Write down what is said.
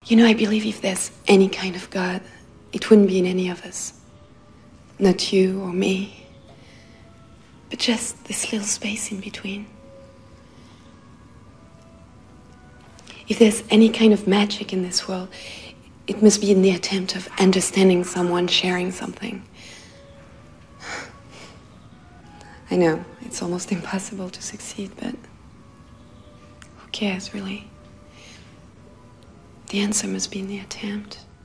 You know, I believe if there's any kind of God, it wouldn't be in any of us. Not you or me, but just this little space in between. If there's any kind of magic in this world, it must be in the attempt of understanding someone, sharing something. I know, it's almost impossible to succeed, but who cares, really? The answer must be in the attempt.